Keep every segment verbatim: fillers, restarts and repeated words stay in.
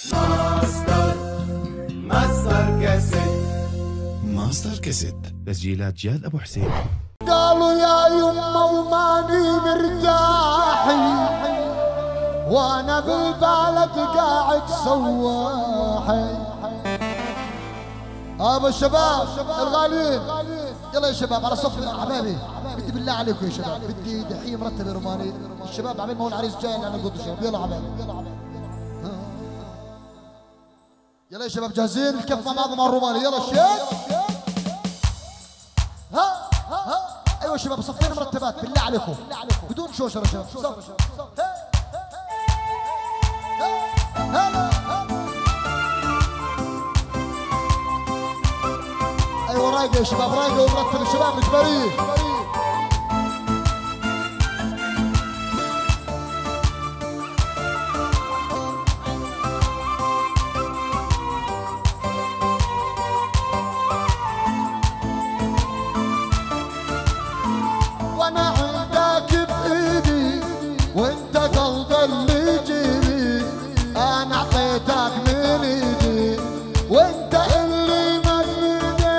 ماستر ماستر كاسيت ماستر كاسيت تسجيلات جاد ابو حسين. قالوا يا يمه وماني مرتاحي وانا بالبلد قاعد سواحي. ابو الشباب الغاليين يلا يا شباب على صف حبايبي، بدي بالله عليكم يا شباب، بدي دحيه مرتبه روماني. الشباب عبين ما هو العريس جاي انا قلت الشباب يلا حبايبي يلا حبايبي يلا يا شباب جاهزين؟ الكف مع بعض مع الروماني يلا الشيخ. ها ها ايوه شباب صفين مرتبات بالله عليكم بدون شوشره يا شباب. صف هلا ايوه رايقه يا شباب رايقه ومرتب الشباب الجباريه. وانا عندك بايدي وانت قلب اللي جيبي، انا اعطيتك من ايدي وانت اللي مجني.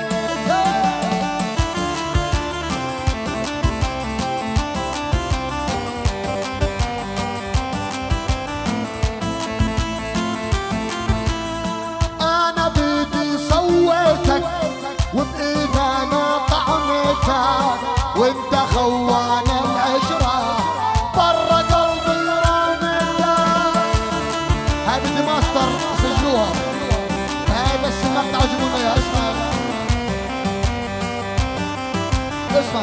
انا بيدي سويتك وبايدي انا طعمتك وانت خوان العشرة برا قلبي رميتك. هاي بدي ماستر سجلوها هاي بس مقطع جنون يا اسمع اسمع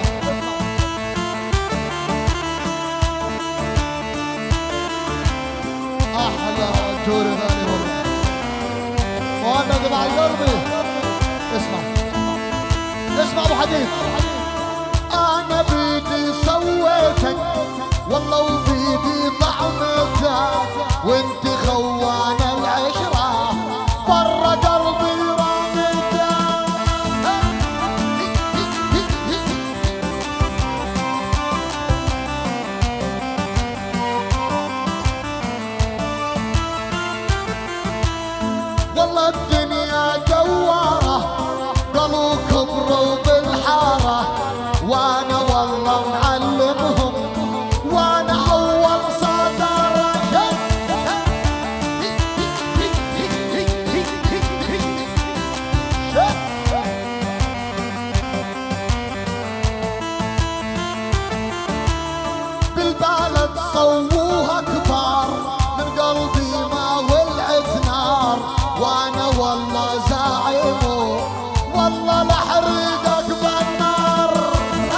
احلى توري غالي والله وانا دمع قلبي. اسمع اسمع ابو حديد، انا بيدي سويتك والله وبيدي طعمتك وانت خوان العشرة برا قلبي رميتك. والله الدنيا دوارة قالوا كبروا بالحارة وانا والله معلمهم وانا اول صدارة. بالبلد صووها كبار من قلبي ما ولعت نار وانا والله زعيمه والله لحريقك بالنار.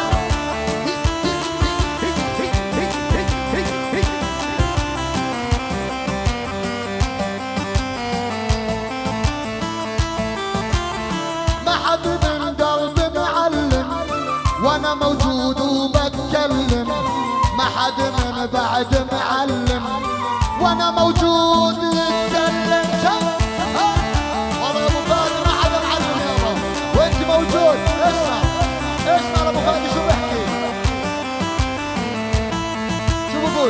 ما حد من قلبي معلم وانا موجود وبتكلم، ما حد من بعد معلم وانا موجود يتكلم. والله يا ابو فادي ما حدا معلم يابا وانت موجود. اسمع اسمع ابو فادي شو بحكي شو بقول.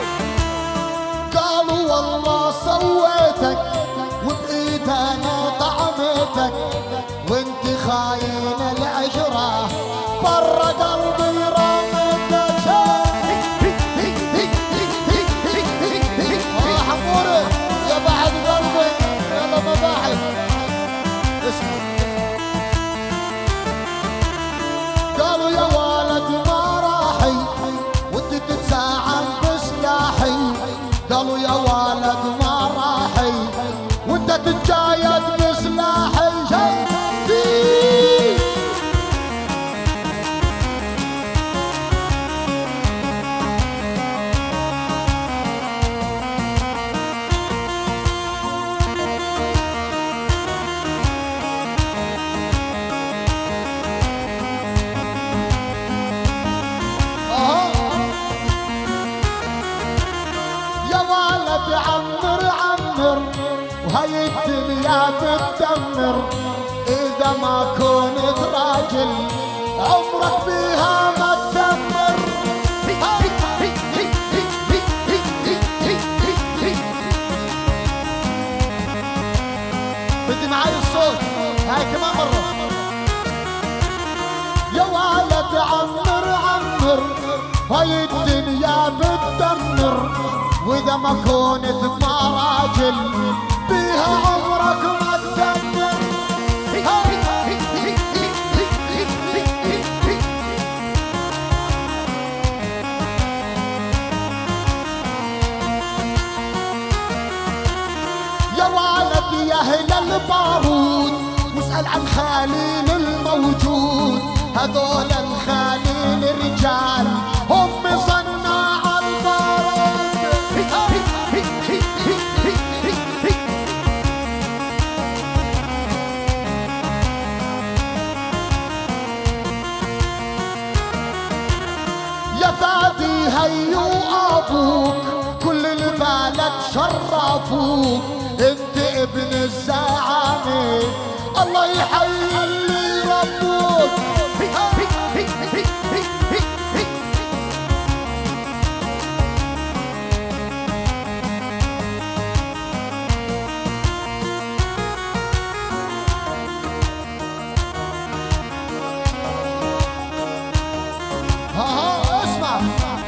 قالوا والله سويتك وبايد انا طعمتك وانت خاين العشرة برا قلبي رميتك. اه حموري يا بعد قلبي يلا مباحث. اسمع قالوا يا ولد ما راحي وانت تتساعد بسلاحي، قالوا يا ولد ما راحي وانت تتجايد بسلاحي. عمر عمر وهي الدنيا تتدمر اذا ما كنت راجل عمرك فيها ما تدمر. واذا ما كنت بمراجل بيها عمرك ما تفكر. يا ولد يا اهل البارود واسأل عن خليل الموجود، هذول الخليل رجال هم صناع البارود. يا فادي هيو ابوك كل البلد شرفوك، انت ابن الزعامة الله يحيي اللي ربوك. ها ها اسمع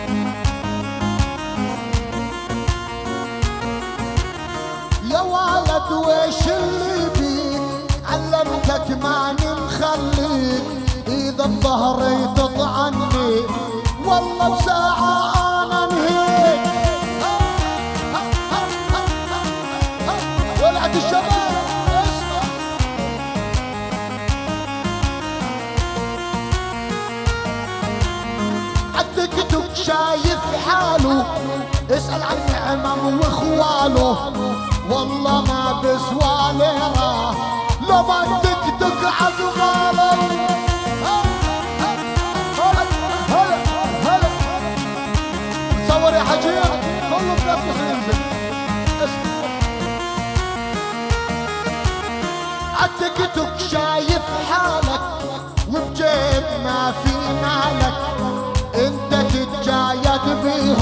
يا ولد ويش اللي بيك علمتك ماني مخليك، اذا بظهري تطعني والله بساعة انا انهيك. ولعت الشباب اسمع عالتيك توك شايف حاله، اسأل عن عمام واخواله والله ما بسوى ليرة لو ما تكتك عالغالة. هلا هلا تصور يا حجير كله بنفس ينزل عالتيك توك شايف حالك وبجيب ما في مالك، انت تتجايد بيهم